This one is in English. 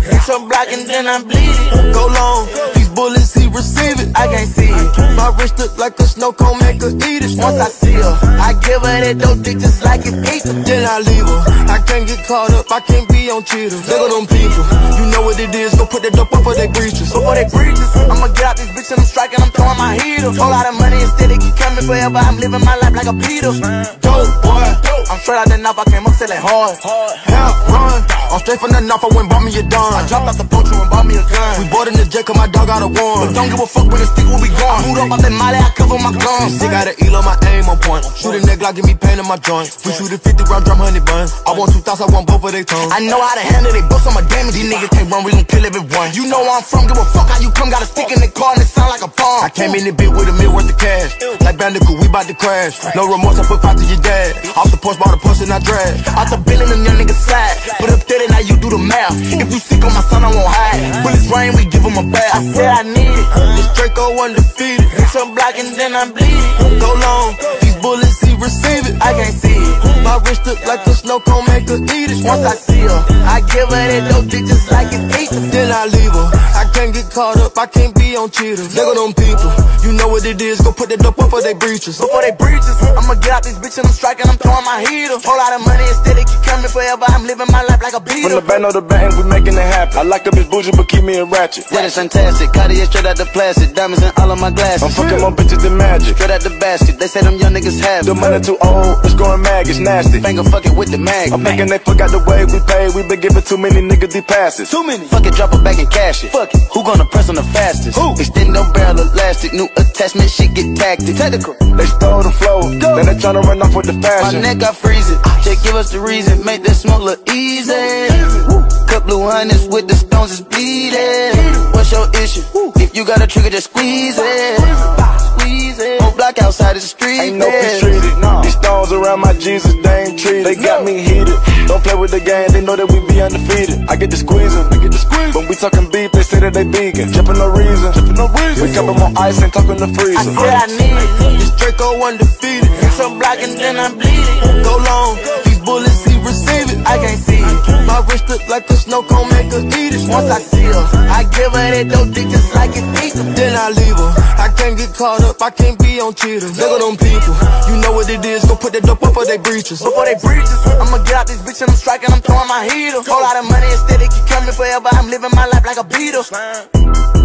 Bitch, I'm blocking, then I'm bleeding. Go long, these bullets, he receive it. I can't see it. My wrist look like a snow cone, make her eat it. Once I see her, I give her that dope dick just like it's ether. Then I leave her. I can't get caught up, I can't be on cheaters. Look at them people, you know what it is. Go put that dope up for they breaches. Before they breaches, I'ma get out this bitch and I'm striking, I'm throwing my heater. Whole lot of money instead, it keep coming forever. I'm living my life like a Peter. Dope boy, I'm straight out the knife, I came up selling hard. Hell run, I'm straight from the knife, I went bought me a dime. I dropped off the boat, and bought me a gun. We bought in the jet, cause my dog got a one. But don't give a fuck with the stick, where we gone. I moved up out that molly, I cover my guns. Sick got an eel on my aim on point. Shoot a neck like give me pain in my joint. We shoot a 50 round drum, honey bun. I want 2,000, I want both of they tongues. I know how to handle they books, I'm a damage. These niggas can't run, we gon' kill everyone. You know where I'm from, give a fuck how you come. Got a stick in the car and it sound like a bomb. I came in the bit with a meal worth of cash. Like Bandicoot, we bout to crash. No remorse, I put 5 to your dad. Off the porch, bought a Porsche and I drag. Out the bill and them young niggas slide. Put up 30, now you do the math. If you sick on my son, I won't hide. Bullets rain, we give him a bath. I said I need it. This Draco undefeated. Bitch, I'm blocking, then I'm bleeding. Go long, these bullets, he receive it. I can't see it. My wrist look like a snow cone, make her eat it. Once I see her, I give her that dope dick just like it's ether. Then I leave her. I can't get caught up, I can't be on cheaters. Look at them people, you know what it is. Go put that dope up for they breaches. Before they breaches, I'ma get out this bitch and I'm striking, I'm throwing my heater. Whole lot of money instead, it keep coming forever. I'm living my life like a beater. From the band of the band, we making it happen. I like a bitch bougie, but keep me a ratchet. Yeah, it's fantastic. Cartier straight out the plastic. Diamonds in all of my glasses. I'm fucking more bitches than magic. Straight out the basket. They say them young niggas have the money too old, it's going mag, it's nasty. Finger fucking with the mag. I'm thinking they forgot the way we pay. We been giving too many niggas these passes. Too many. Fuck it, drop it back and cash it. Fuck it. Who gonna press on the fastest? Who? Extend no barrel elastic. New attachment, shit get tactic. Technical. They stole the flow. Then they tryna run off with the fashion. My neck got freezing. Just give us the reason. Make that smoke look easy. Cup blue hundreds with the stones is bleeding. What's your issue? If you got a trigger, just squeeze it. Squeeze it. Whole block outside of the street. Ain't no peace treated. No. These stones around my Jesus, they ain't treated. They got me heated. Don't play with the game, they know that we be undefeated. I get the squeezing. When we talking beef, they say that they vegan. Drippin' no reason. We cuppin' more ice and talking the freezer. I said I need it. This Draco undefeated. Bitch, I'm blocking, then I'm bleeding. Go long, these bullets, he receive it. I can't see it. My wrist look like a snow cone, make her eat it. Once I see her, I give her that dope dick just like it's ether. Then I leave her. I can't get caught up, I can't be on cheaters. Look at them people, you know what it is. Go put that dope up for they breaches. Before they breaches, I'ma get out this bitch and I'm striking, I'm throwing my heater. Whole lot of money instead, it keep coming forever. I'm living my life like a beater.